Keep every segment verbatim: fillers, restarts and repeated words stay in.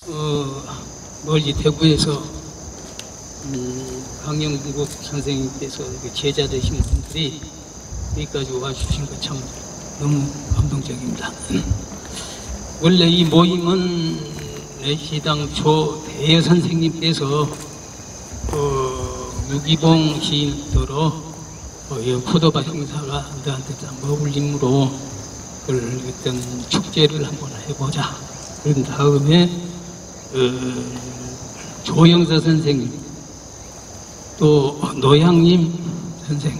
어, 멀리 대구에서 음, 강영국 선생님께서 제자 되신 분들이 여기까지 와주신 것 참 너무 감동적입니다. 원래 이 모임은 시당초 대여 선생님께서 어, 유기봉 시인으로 어, 포도밭 행사가 우리한테 참 어울림으로 그걸 어떤 축제를 한번 해보자. 그런 다음에 어, 조영서 선생님, 또 노양님 선생,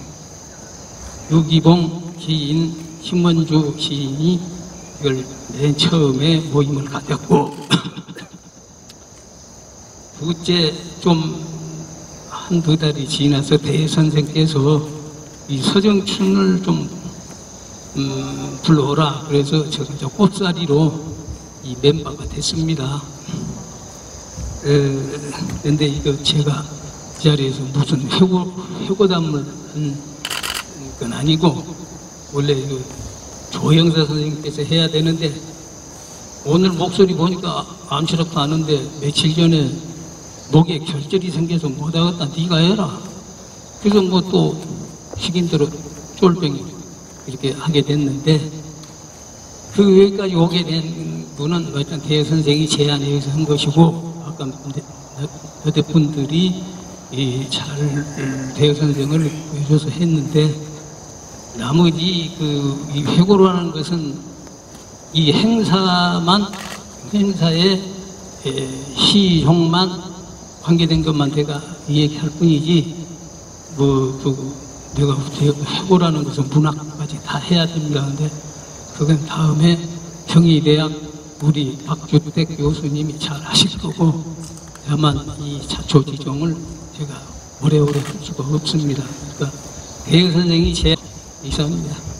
유기봉 시인, 신원주 시인이 이걸 맨 처음에 모임을 가졌고 둘째 좀 한두 달이 지나서 대 선생께서 이 서정춘을 좀 음, 불러오라. 그래서 제가 저 꼽사리로 이 멤버가 됐습니다. 그런데 이거 제가 이 자리에서 무슨 회고, 회고담을 한 건 아니고, 원래 이거 조영사 선생님께서 해야 되는데, 오늘 목소리 보니까 암시럽도 않은데, 며칠 전에 목에 결절이 생겨서 못하겠다. 네가 해라. 그래서 뭐 또 식인대로 쫄병이 이렇게 하게 됐는데, 그 외까지 오게 된 분은 어떤 대 선생이 제안에 의해서 한 것이고, 아까 몇몇 분들이 잘 대 선생을 보여줘서 했는데, 나머지 그 이 회고라는 것은 이 행사만, 행사의 시종만 관계된 것만 제가 이야기할 뿐이지, 뭐, 그, 내가 회고라는 것은 문학까지 다 해야 됩니다. 근데 그건 다음에 경희대학 우리 박주택 교수님이 잘 하실 거고, 다만 이 자초지종을 제가 오래오래 할 수가 없습니다. 그러니까 대여 선생이 제 이상입니다.